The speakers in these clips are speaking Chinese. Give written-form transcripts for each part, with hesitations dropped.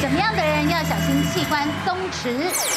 什么样的人要小心器官松弛？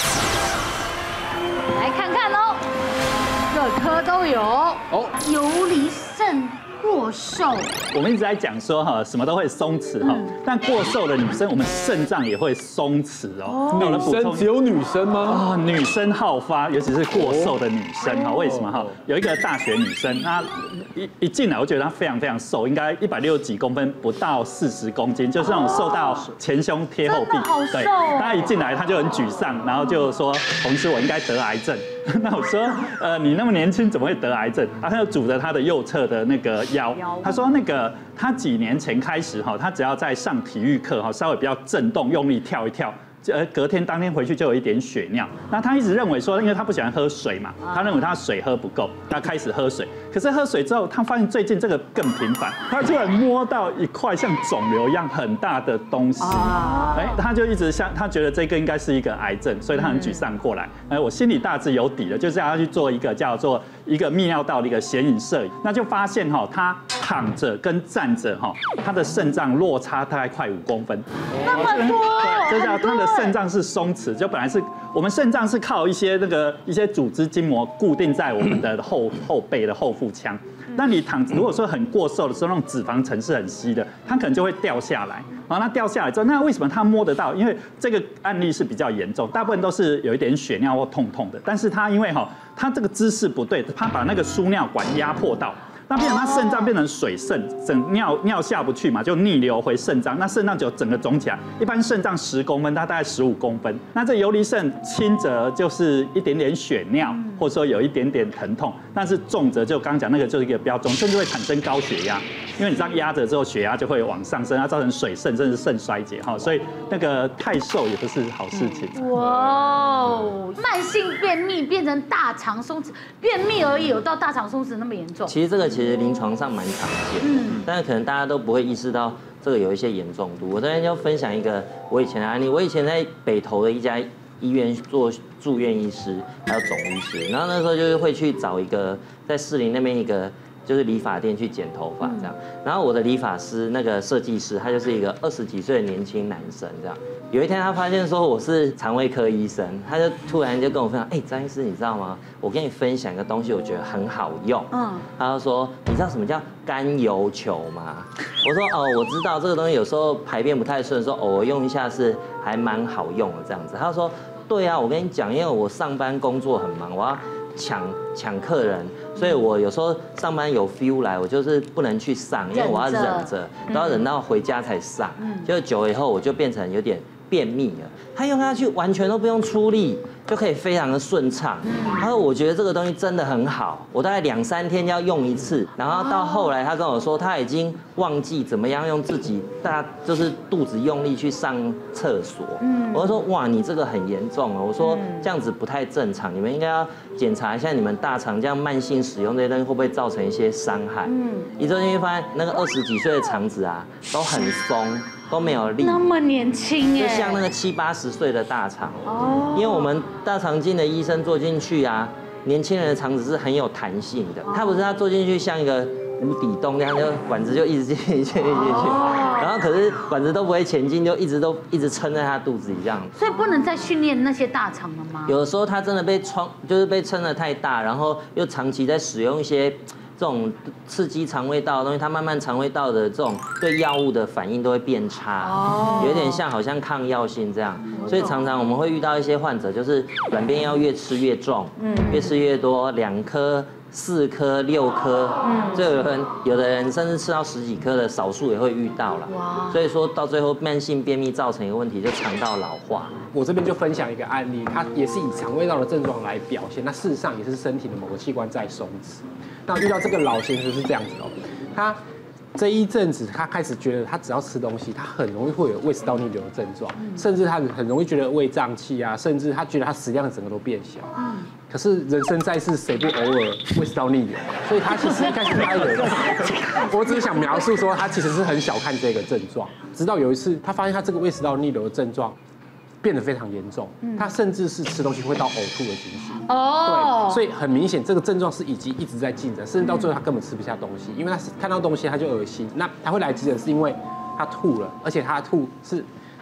来看看喽，各科都有哦，游离肾。过瘦， 我们一直在讲说哈，什么都会松弛哈，但过瘦的女生，我们肾脏也会松弛哦。 女生只有女生吗？ 啊，女生好发，尤其是过瘦的女生哈，为什么哈？有一个大学女生，她一进来，我觉得她非常非常瘦，应该160几公分，不到40公斤，就是那种瘦到前胸贴后臂。 对， 她一进来，她就很沮丧，然后就说：“洪师，我应该得癌症。”那我说，你那么年轻怎么会得癌症？他就拄着他的右侧的那个腰，他说他几年前开始哈，他只要在上体育课哈，稍微比较震动，用力跳一跳。隔天当天回去就有一点血尿，那他一直认为说，因为他不喜欢喝水嘛，他认为他水喝不够，他开始喝水。可是喝水之后，他发现最近这个更频繁，他突然摸到一块像肿瘤一样很大的东西，他就一直他觉得这个应该是一个癌症，所以他很沮丧过来。我心里大致有底了，就是要去做一个叫做一个泌尿道的一个显影摄影，那就发现哈，他躺着跟站着哈，他的肾脏落差大概快5公分， 那么多， 这叫他的肾脏是松弛，就本来是我们肾脏是靠一些组织筋膜固定在我们的后背的后腹腔。那你如果说很过瘦的时候，那种脂肪层是很稀的，它可能就会掉下来。然后它掉下来之后，那为什么它摸得到？因为这个案例是比较严重，大部分都是有一点血尿或痛痛的。但是它因为它这个姿势不对，它把那个输尿管压迫到。那变成它肾脏变成水肾，整尿下不去嘛，就逆流回肾脏，那肾脏就整个肿起来。一般肾脏10公分，它大概15公分。那这游离肾轻则就是一点点血尿，或者说有一点点疼痛，但是重则就刚刚讲那个就是一个比较重，甚至会产生高血压，因为你这样压着之后，血压就会往上升，它造成水肾甚至肾衰竭哈，所以那个太瘦也不是好事情。 哇哦，慢性便秘变成大肠松弛，便秘而已有到大肠松弛那么严重？ 其实这个其实临床上蛮常见的，但是可能大家都不会意识到这个有一些严重度。我这边就分享一个我以前的案例，我以前在北投的一家医院做住院医师，还有总医师，然后那时候就是会去找一个在士林那边一个就是理发店去剪头发这样，然后我的理发师那个设计师，他就是一个20几岁的年轻男生这样。有一天他发现说我是肠胃科医生，他就突然就跟我分享，张医师你知道吗？我跟你分享一个东西，我觉得很好用。他就说你知道什么叫甘油球吗？我说我知道这个东西有时候排便不太顺的时候，偶尔用一下是还蛮好用的这样子。他说对啊，我跟你讲，因为我上班工作很忙，我要抢客人，所以我有时候上班有 feel 来，我就是不能去上，因为我要忍着，都要忍到回家才上。就久了以后，我就变成有点便秘了。他用下去完全都不用出力，就可以非常的顺畅。他说我觉得这个东西真的很好，我大概2、3天要用一次，然后到后来他跟我说他已经忘记怎么样用自己就是肚子用力去上厕所。我就说哇，你这个很严重哦。我说这样子不太正常，你们应该要检查一下你们大肠这样慢性使用这些东西会不会造成一些伤害。一做进去发现那个20几岁的肠子啊都很松。都没有力， 那么年轻就像那个70、80岁的大肠因为我们大肠镜的医生做进去啊，年轻人的肠子是很有弹性的，他不是他做进去像一个无底洞那样，就管子就一直进去，然后可是管子都不会前进，就一直撑在他肚子里这样。 所以不能再训练那些大肠了吗？ 有的时候他真的被撑得太大，然后又长期在使用一些这种刺激肠胃道的东西，它慢慢肠胃道的这种对药物的反应都会变差，有点像好像抗药性这样，所以常常我们会遇到一些患者，就是软便药越吃越重，越吃越多，2颗、4颗、6颗，就有的人甚至吃到10几颗的，少数也会遇到了。所以说到最后慢性便秘造成一个问题，就肠道老化。 我这边就分享一个案例，它也是以肠胃道的症状来表现，那事实上也是身体的某个器官在松弛。那遇到这个老先生是这样子哦，他这一阵子他开始觉得他只要吃东西，他很容易会有胃食道逆流的症状，甚至他很容易觉得胃胀气啊，甚至他觉得他食量整个都变小。可是人生在世，谁不偶尔胃食道逆流？所以他其实一开始我只是想描述说，他其实是很小看这个症状。直到有一次，他发现他这个胃食道逆流的症状变得非常严重，他甚至是吃东西会到呕吐的情绪。对，所以很明显这个症状是已经一直在进展，甚至到最后他根本吃不下东西，因为他看到东西他就恶心。那他会来急诊是因为他吐了，而且他的吐是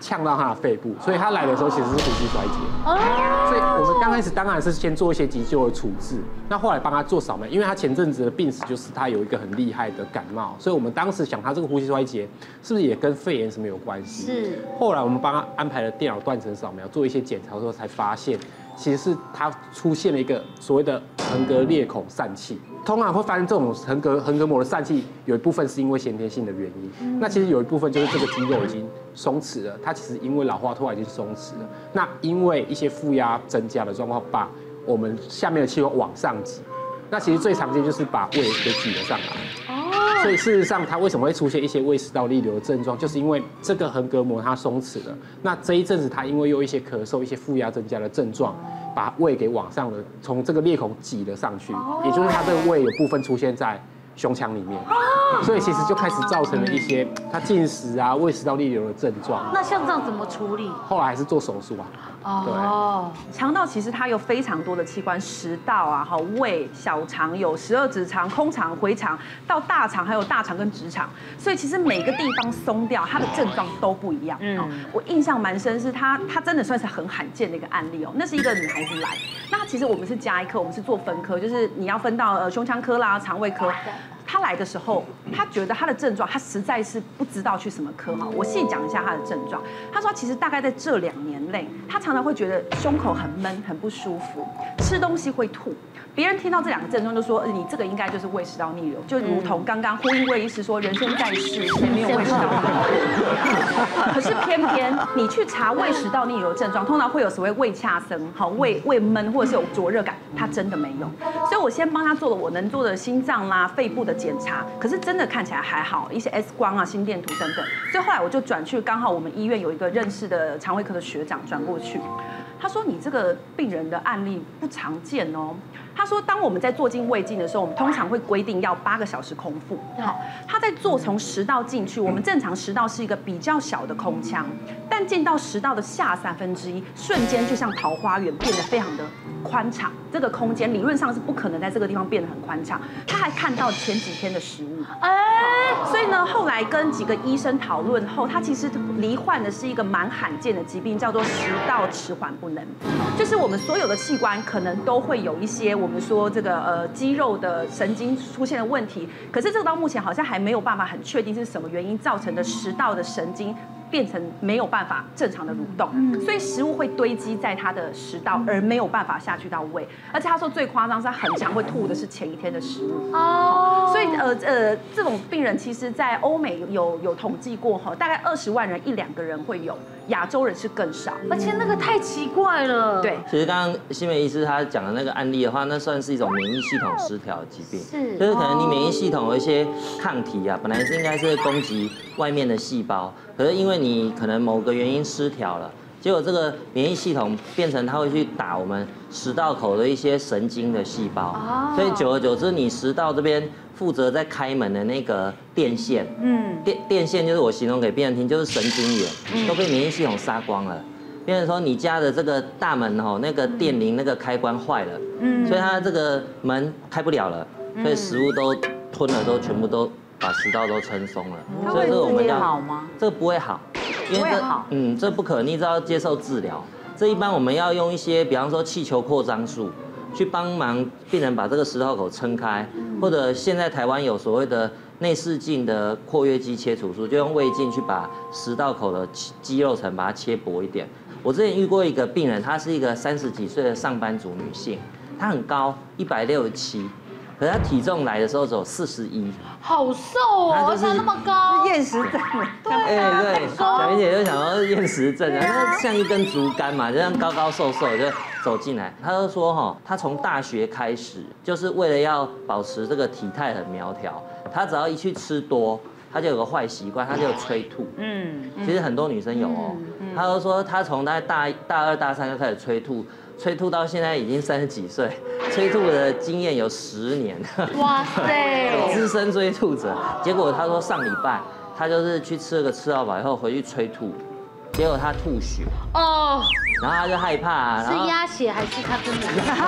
呛到他的肺部，所以他来的时候其实是呼吸衰竭。所以我们刚开始当然是先做一些急救的处置，那后来帮他做扫描，因为他前阵子的病史就是他有一个很厉害的感冒，所以我们当时想他这个呼吸衰竭是不是也跟肺炎什么有关系？ 是。 后来我们帮他安排了电脑断层扫描，做一些检查之后才发现，其实是他出现了一个所谓的横膈裂孔疝气。通常会发现这种横膈膜的疝气，有一部分是因为先天性的原因，那其实有一部分就是这个肌肉已经松弛了，它其实因为老化脱已经松弛了，那因为一些负压增加的状况，把我们下面的气管往上挤，那其实最常见就是把胃给挤了上来。所以事实上，它为什么会出现一些胃食道逆流的症状，就是因为这个横膈膜它松弛了。那这一阵子，它因为有一些咳嗽、一些负压增加的症状，把胃给往上的从这个裂孔挤了上去，也就是它这个胃有部分出现在胸腔里面，所以其实就开始造成了一些它进食啊、胃食道逆流的症状。 那像这样怎么处理？ 后来还是做手术啊。 哦， 肠道其实它有非常多的器官，食道啊、胃、小肠有12指肠、空肠、回肠，到大肠还有大肠跟直肠，所以其实每个地方松掉，它的症状都不一样。我印象蛮深，是它真的算是很罕见的一个案例哦。那是一个女孩子来，那其实我们是加一科，我们是做分科，就是你要分到胸腔科啦、肠胃科。他来的时候，他觉得他的症状，他实在是不知道去什么科哈。我细讲一下他的症状。他说，其实大概在这2年内，他常常会觉得胸口很闷、很不舒服，吃东西会吐。别人听到这2个症状就说，你这个应该就是胃食道逆流，就如同刚刚呼应魏医师说，人生在世谁没有胃食道逆流？可是偏偏你去查胃食道逆流症状，通常会有所谓胃恰生、胃闷或者是有灼热感，他真的没有。所以我先帮他做了我能做的心脏啦、肺部的检查，可是真的看起来还好，一些 X 光啊、心电图等等。所以后来我就转去，刚好我们医院有一个认识的肠胃科的学长转过去，他说你这个病人的案例不常见哦。他说，当我们在做进胃镜的时候，我们通常会规定要8个小时空腹。好，他在做从食道进去，我们正常食道是一个比较小的空腔，但进到食道的下1/3，瞬间就像桃花源，变得非常的宽敞。这个空间理论上是不可能在这个地方变得很宽敞。他还看到前几天的食物，所以呢，后来跟几个医生讨论后，他其实罹患的是一个蛮罕见的疾病，叫做食道迟缓不能，就是我们所有的器官可能都会有一些我们说这个肌肉的神经出现了问题，可是这个到目前好像还没有办法很确定是什么原因造成的食道的神经变成没有办法正常的蠕动，所以食物会堆积在他的食道，而没有办法下去到胃。而且他说最夸张是他很常会吐的是前一天的食物。所以这种病人其实在欧美有统计过哈，大概20万人1-2个人会有，亚洲人是更少。 而且那个太奇怪了。 对， 其实刚刚新美医师他讲的那个案例的话，那算是一种免疫系统失调的疾病，就是可能你免疫系统有一些抗体啊，本来是应该是攻击外面的细胞，可是因为你可能某个原因失调了，结果这个免疫系统变成它会去打我们食道口的一些神经的细胞，所以久而久之，你食道这边负责在开门的那个电线，电线就是我形容给病人听，就是神经元都被免疫系统杀光了。变成说你家的这个大门那个电铃那个开关坏了，所以它这个门开不了了，所以食物都吞了，都全部都把食道都撑松了。所以这个我们好吗？ 这个不会好，因为这不可逆，这要接受治疗。这一般我们要用一些，比方说气球扩张术，去帮忙病人把这个食道口撑开，或者现在台湾有所谓的内视镜的括约肌切除术，就用胃镜去把食道口的肌肉层把它切薄一点。我之前遇过一个病人，她是一个30几岁的上班族女性，她很高167，可是她体重来的时候只有41， 好瘦哦，而且那么高， 厌食症。 对，小云姐就想要厌食症啊，那像一根竹竿嘛，就像高高瘦瘦就走进来。她就说她从大学开始，就是为了要保持这个体态很苗条，她只要一去吃多，她就有个坏习惯，她就催吐。其实很多女生有哦。她就说她从大2、大3就开始催吐，催吐到现在已经30几岁，催吐的经验有10年。 哇塞， 资深催吐者。结果她说上礼拜她就是去吃了个吃到饱以后回去催吐，结果她吐血。哦。然后她就害怕， 是鸭血还是她真的？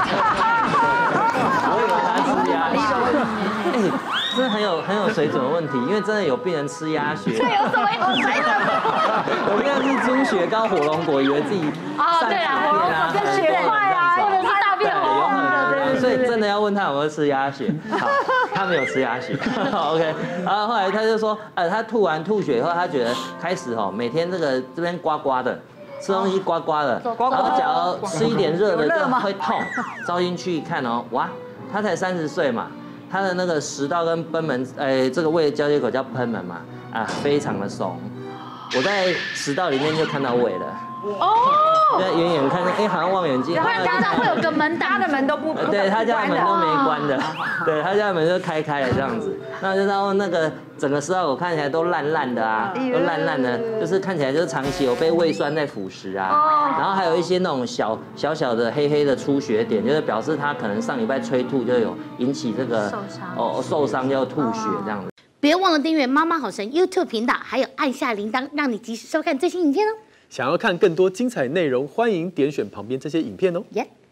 我以为她吃鸭血。真的很有水准的问题，因为真的有病人吃鸭血。 这有什么有水准？ 有病人吃猪雪糕火龙果，以为自己上对啊，火龙果跟雪块啊，或者是大便红红的，对。 所以真的要问他有没有吃鸭血。好，他没有吃鸭血。OK， 然后后来他就说，他吐完吐血以后，他觉得开始每天这边刮刮的。吃东西刮刮的，然后假如吃一点热的就会痛，照进去看哇，他才30岁嘛，他的那个食道跟贲门，这个胃的交接口叫贲门嘛，非常的松，我在食道里面就看到胃了。哦，在远远看，好像望远镜。 不然家长会有个门，大家的门都不对，他家的门都没关的，对他家的门就开了这样子，那就然后那个整个食道口看起来都烂烂的都烂烂的，就是看起来就是长期有被胃酸在腐蚀然后还有一些那种小的黑黑的出血点，就是表示他可能上礼拜催吐就有引起这个受伤要吐血这样子。 别忘了订阅妈妈好神 YouTube 频道，还有按下铃铛，让你及时收看最新影片哦。 想要看更多精彩内容，欢迎点选旁边这些影片哦。